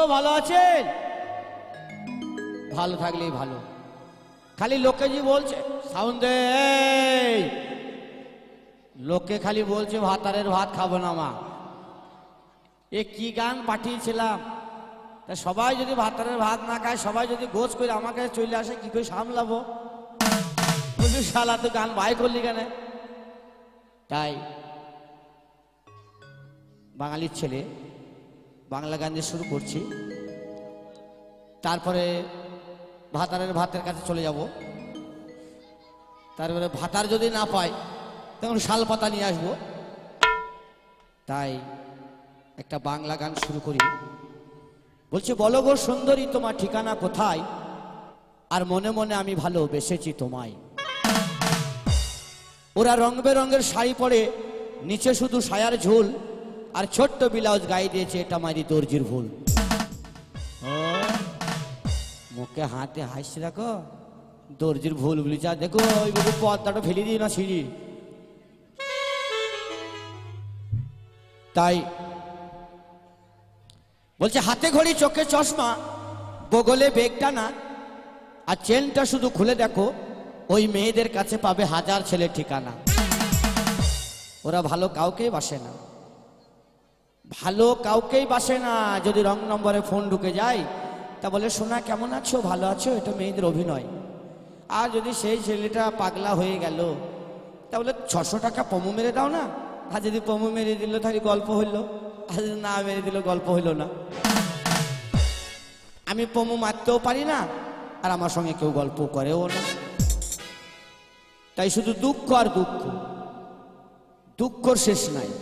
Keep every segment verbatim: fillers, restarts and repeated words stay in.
ভালো আছেন? ভালো থাকলেই ভালো। খালি লোকে যে বলছে সাউন্ড দে, লোকে খালি বলছে ভাতারের ভাত খাবো না মা। এ কি গান পাঠিয়েছিলাম, তা সবাই যদি ভাতারের ভাত না খায়, সবাই যদি গোছ করে আমার কাছে চলে আসে, কি করে সামলাবো? বুঝলি শালা তো গান বাই করলি কেন? তাই বাঙালির ছেলে বাংলা গান দিয়ে শুরু করছি, তারপরে ভাতারের ভাতের কাছে চলে যাব। তারপরে ভাতার যদি না পাই তখন শাল পাতা নিয়ে আসবো। তাই একটা বাংলা গান শুরু করি। বলছে, বলো গো সুন্দরী তোমার ঠিকানা কোথায়, আর মনে মনে আমি ভালোবেসেছি তোমায়। ওরা রং বেরঙের শাড়ি পরে, নিচে শুধু সায়ার ঝুল, আর ছোট্ট ব্লাউজ গায়ে দিয়েছে, এটা মারি দর্জির ভুল। মুখে হাতে হাসি রাখো, দর্জির ভুল বলি। যা দেখো ওই বাবু পর্দাটা ফেলে দিই না সিঁড়ি। তাই বলছে, হাতে ঘড়ি চোখে চশমা, বগলে বেগটা না, আর চেনটা শুধু খুলে দেখো, ওই মেয়েদের কাছে পাবে হাজার ছেলে ঠিকানা। ওরা ভালো কাউকেই বাসে না, ভালো কাউকেই বাসে না। যদি রং নম্বরে ফোন ঢুকে যায়, তা বলে সোনা কেমন আছো, ভালো আছো, এটা মেয়েদের অভিনয়। আর যদি সেই ছেলেটা পাগলা হয়ে গেল, তা বলে ছশো টাকা পমু মেরে দাও না। আর যদি পমু মেরে দিল তাহলে গল্প হইল, আর যদি না মেরে দিল গল্প হইল না। আমি পমু মারতেও পারি না, আর আমার সঙ্গে কেউ গল্প করেও না। তাই শুধু দুঃখ আর দুঃখ, দুঃখর শেষ নাই।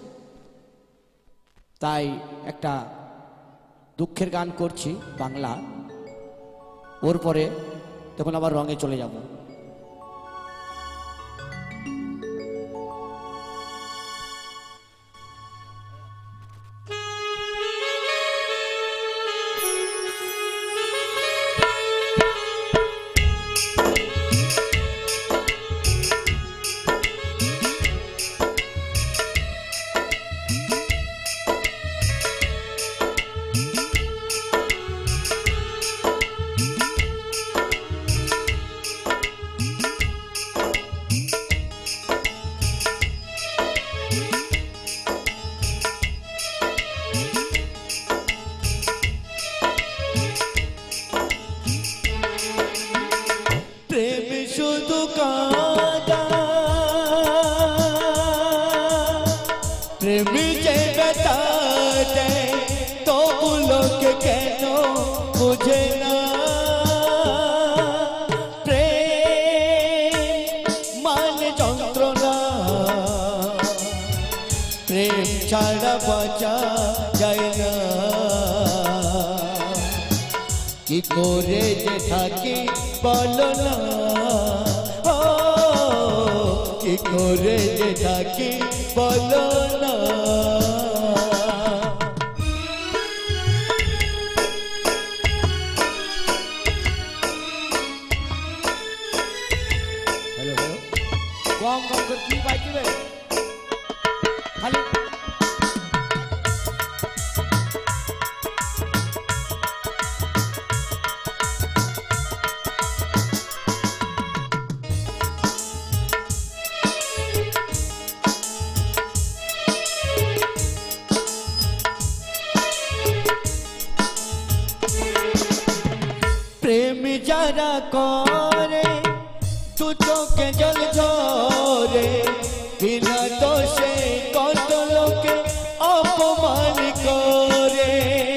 তাই একটা দুঃখের গান করছি বাংলা, ওর পরে তখন আবার রঙে চলে যাব। কি করে যে থাকি বলো না, ও কি করে যে থাকি বলো না। কম কম করে কি বাজবে খালি। প্রেম যারা করে তু চোখে জল ঝরে, বিনা দোষে কত লোকে অপমান করে।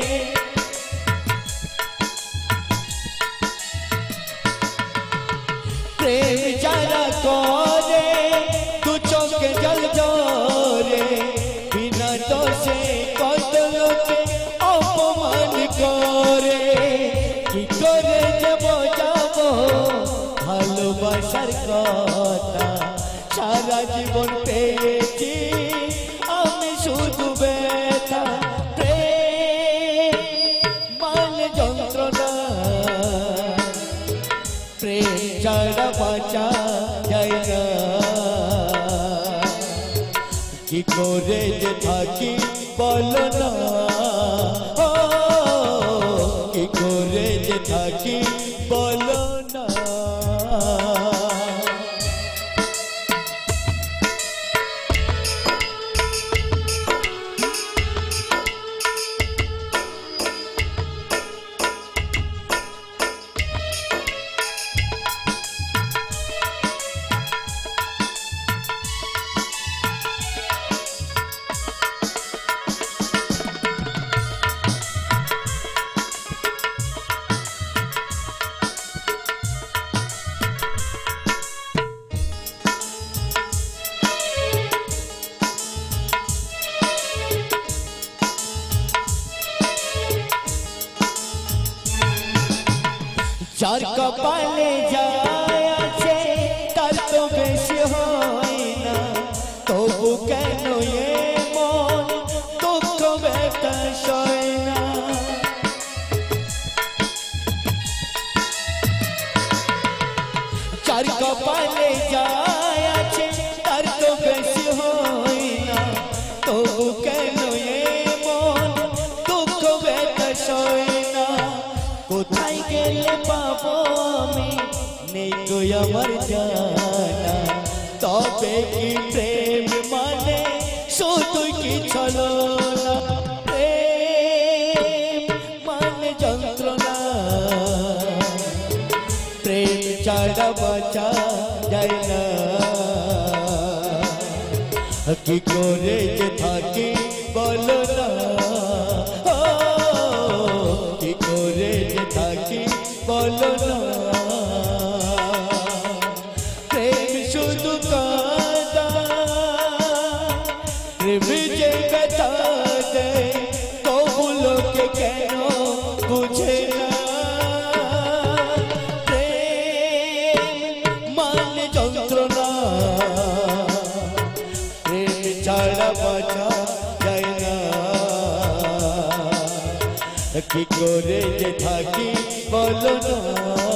প্রেম যারা করে তু চোখে জল ঝরে, বিনা দোষে কত লোকে অপমান করে। কি করে যাব যাব ভালোবাসার কথা, সারা জীবন পেয়েছি আমি শুধু ব্যথা। প্রেম মানে যন্ত্রণা, প্রেম ছাড়া বাঁচা যায় না। কি করে যে থাকি বলো না, ও যার কপালে যায় আছে তার তো বেশি হয় না, তবু কেন এ মন দুঃখ ব্যথা সয় না। যার কপালে যায় আছে তার তো বেশি হয় না, তবু কেন এ মন দুঃখ ব্যথা সয় না। কোথায় গেলে পাবো আমি নেই গো আমার জানা, তবে কি প্রেম মানে শুধু কি ছলনা, প্রেম মানে যন্ত্রণা, প্রেম ছাড়া বাঁচা যায় না। কি করে যে থাকি বলো না, কি করে যে থাকি বলো না। প্রেম শুধু কাঁদা, প্রেম যে ব্যথা দেয় তবু লোকে কেন বুঝে না। প্রেম মানে যন্ত্রণা, প্রেম ছাড়া বাঁচা যায় না। কি করে যে থাকি বলো না।